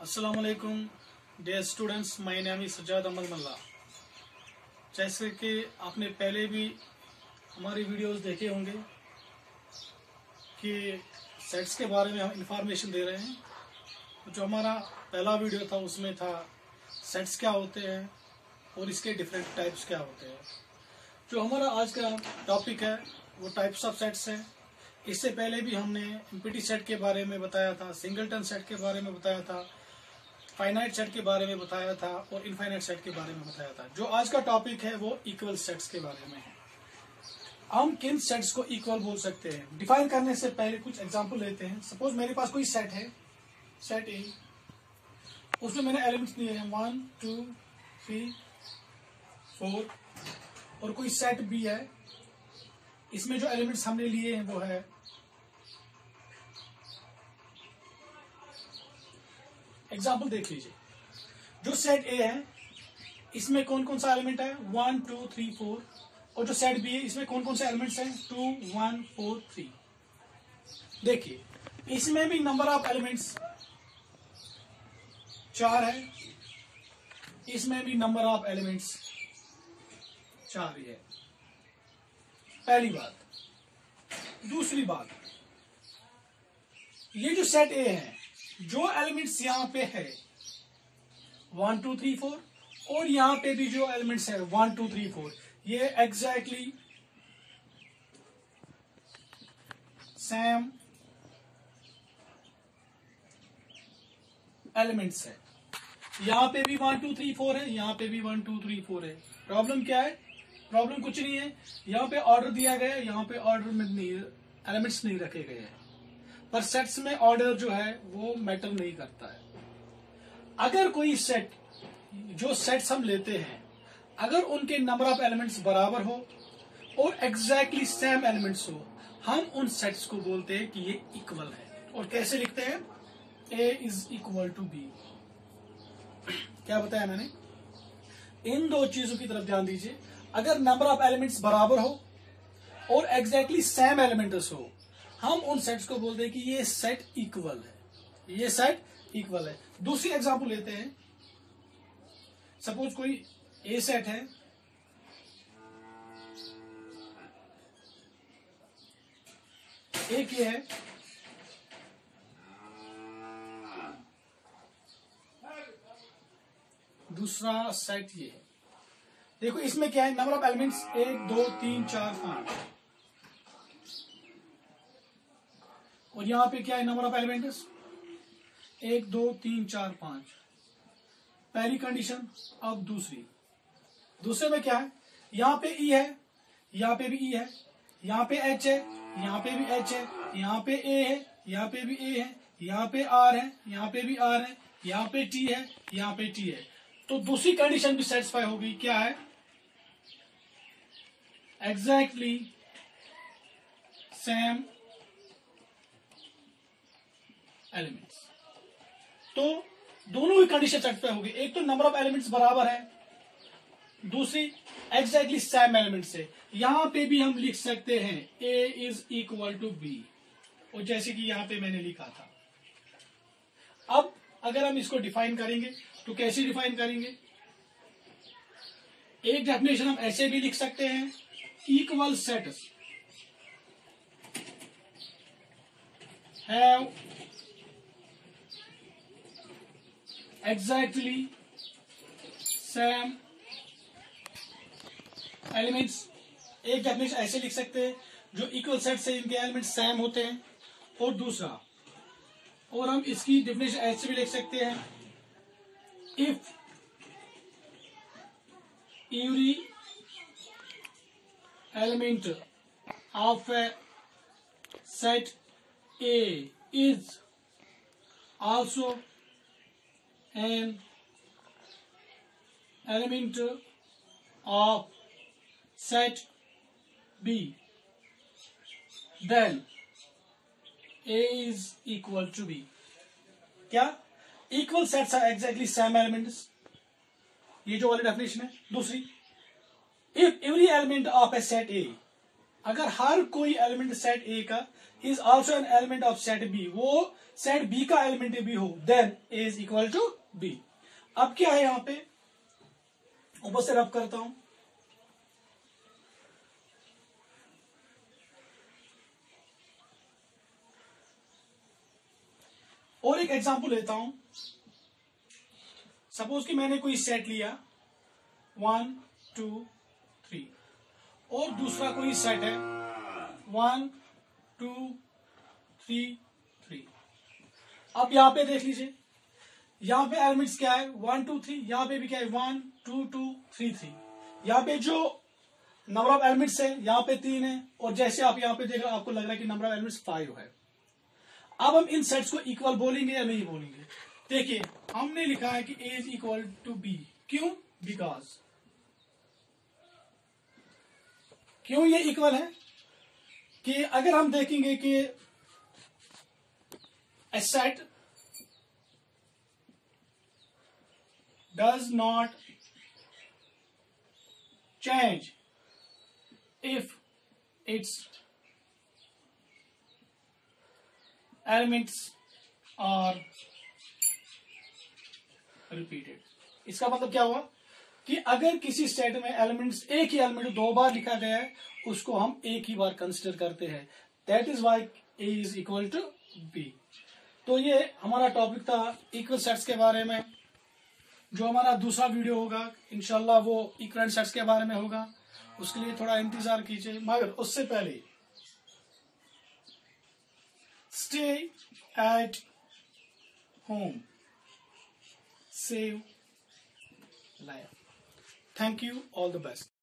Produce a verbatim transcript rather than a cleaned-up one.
अस्सलाम वालेकुम dear students, my name is Sajad Ahmad Malla. जैसे कि आपने पहले भी हमारी वीडियोस देखे होंगे कि सेट्स के बारे में हम इंफॉर्मेशन दे रहे हैं। जो हमारा पहला वीडियो था उसमें था सेट्स क्या होते हैं और इसके डिफरेंट टाइप्स क्या होते हैं। जो हमारा आज का टॉपिक है वो टाइप्स ऑफ सेट्स है। इससे पहले भी हमने एमपीटी सेट के बारे में बताया था, सिंगलटन सेट के बारे में बताया था, फाइनाइट सेट के बारे में बताया था और इनफाइनाइट सेट के बारे में बताया था। जो आज का टॉपिक है वो इक्वल सेट्स के बारे में है। हम किन सेट्स को इक्वल बोल सकते हैं, डिफाइन करने से पहले कुछ एग्जांपल लेते हैं। सपोज मेरे पास कोई सेट है, सेट ए, उसमें मैंने एलिमेंट्स लिए हैं वन टू थ्री फोर, और कोई सेट बी है, इसमें जो एलिमेंट्स हमने लिए हैं वो है एग्जाम्पल देख लीजिए। जो सेट ए है इसमें कौन कौन सा एलिमेंट है, वन टू थ्री फोर, और जो सेट बी है इसमें कौन कौन से एलिमेंट्स हैं, टू वन फोर थ्री। देखिए इसमें भी नंबर ऑफ एलिमेंट्स चार है, इसमें भी नंबर ऑफ एलिमेंट्स चार ही है। पहली बात। दूसरी बात, ये जो सेट ए है, जो एलिमेंट्स यहां पे है वन टू थ्री फोर, और यहां पे भी जो एलिमेंट्स है वन टू थ्री फोर, ये एग्जैक्टली सेम एलिमेंट्स है। यहां पे भी वन टू थ्री फोर है, यहां पे भी वन टू थ्री फोर है। प्रॉब्लम क्या है? प्रॉब्लम कुछ नहीं है। यहां पे ऑर्डर दिया गया है, यहां पे ऑर्डर में नहीं, एलिमेंट्स नहीं रखे गए हैं। पर सेट्स में ऑर्डर जो है वो मैटर नहीं करता है। अगर कोई सेट, जो सेट्स हम लेते हैं, अगर उनके नंबर ऑफ एलिमेंट्स बराबर हो और एग्जैक्टली सेम एलिमेंट्स हो, हम उन सेट्स को बोलते हैं कि ये इक्वल है। और कैसे लिखते हैं? A is equal to B. क्या बताया मैंने? इन दो चीजों की तरफ ध्यान दीजिए। अगर नंबर ऑफ एलिमेंट्स बराबर हो और एग्जैक्टली सेम एलिमेंट्स हो, हम उन सेट्स को बोलते हैं कि ये सेट इक्वल है, ये सेट इक्वल है। दूसरी एग्जांपल लेते हैं। सपोज कोई ए सेट है, एक ये है, दूसरा सेट ये है। देखो इसमें क्या है, नंबर ऑफ एलिमेंट्स एक दो तीन चार पांच, और यहां पे क्या है, नंबर ऑफ एलिमेंट्स एक दो तीन चार पांच। पहली कंडीशन। अब दूसरी। दूसरे में क्या है, यहां पे ई है, यहां पे भी ई है, यहां पे एच है, यहां पे भी एच है, यहां पे ए है, यहां पे भी ए है, यहां पे आर है, यहां पे भी आर है, यहां पे टी है, यहां पे टी है। तो दूसरी कंडीशन भी सेटिस्फाई होगी। क्या है? Exactly same elements. तो दोनों ही कंडीशन सेटिस्फाई होगी। एक तो नंबर ऑफ एलिमेंट्स बराबर है, दूसरी एग्जैक्टली सेम एलिमेंट्स है। यहां पे भी हम लिख सकते हैं A is equal to B, और जैसे कि यहां पे मैंने लिखा था। अब अगर हम इसको डिफाइन करेंगे तो कैसे डिफाइन करेंगे? एक डेफिनेशन हम ऐसे भी लिख सकते हैं, equal sets have exactly same elements. एक डेफिनेशन ऐसे लिख सकते हैं, जो इक्वल सेट से इनके एलिमेंट्स सेम होते हैं। और दूसरा, और हम इसकी डेफिनेशन ऐसे भी लिख सकते हैं, if every element of a set A is also an element of set B, then A is equal to B। क्या? Equal sets are exactly same elements, ये जो वाली डेफिनेशन है। दूसरी, if every element of A set A अगर हर कोई element set A का is also an element of set B, वो सेट बी का एलिमेंट भी हो, then A is equal to B. अब क्या है यहां पे, ऊपर से रब करता हूं, और एक एग्जांपल लेता हूं। सपोज कि मैंने कोई सेट लिया वन टू थ्री, और दूसरा कोई सेट है वन टू थ्री थ्री। अब यहां पे देख लीजिए, यहां पे एलिमेंट्स क्या है, वन टू थ्री, यहां पे भी क्या है, one two two three three. यहां पे जो नंबर ऑफ एलिमेंट्स है यहां पे तीन है, और जैसे आप यहां पे देख रहे हो आपको लग रहा है कि नंबर ऑफ एलिमेंट्स फाइव है। अब हम इन सेट्स को इक्वल बोलेंगे या नहीं बोलेंगे? देखिए, हमने लिखा है कि A is equal to B, क्यों? बिकॉज क्यों ये इक्वल है कि अगर हम देखेंगे कि A set does not change if its elements are repeated. इसका मतलब क्या हुआ कि अगर किसी सेट में एलिमेंट्स, एक ही एलिमेंट दो बार लिखा गया है, उसको हम एक ही बार कंसिडर करते हैं। That is why A is equal to B. तो ये हमारा टॉपिक था इक्वल सेट्स के बारे में। जो हमारा दूसरा वीडियो होगा इंशाल्लाह वो इक्वल सेट्स के बारे में होगा, उसके लिए थोड़ा इंतजार कीजिए। मगर उससे पहले stay at home, save life. Thank you, all the best.